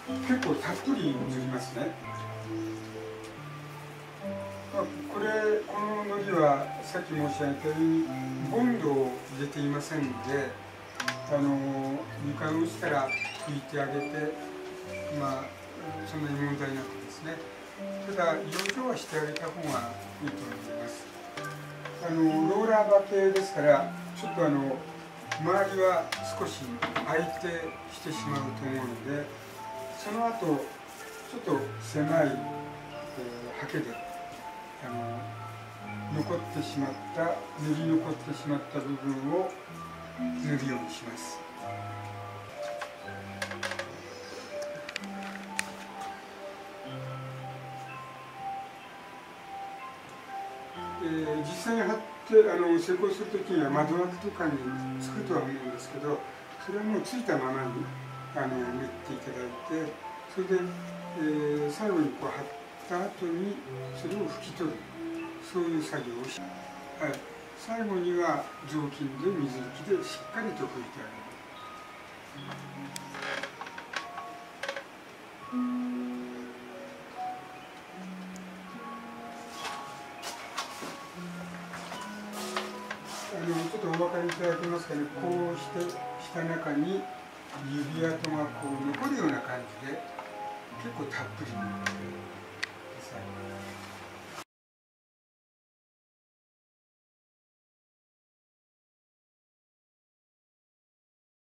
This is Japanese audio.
結構たっぷり塗りますね。こののりはさっき申し上げたようにボンドを入れていませんので、床の下から拭いてあげて、そんなに問題なくですね。ただ養生はしてあげた方がいいと思います。ローラー張けですから、ちょっと周りは少し空いてしてしまうと思うので、その後ちょっと狭い、刷毛で残ってしまった塗り残ってしまった部分を塗るようにします。実際に貼って施工するときには窓枠とかにつくとは思うんですけど、それはもうついたままに塗っていただいて、それで、最後にこう貼った後にそれを拭き取る、そういう作業をします。はい、最後には雑巾で水拭きでしっかりと拭いてあげる。ちょっとお分かりいただけますかね。こうしてした中に指跡がこう残るような感じで結構たっぷり塗ってください。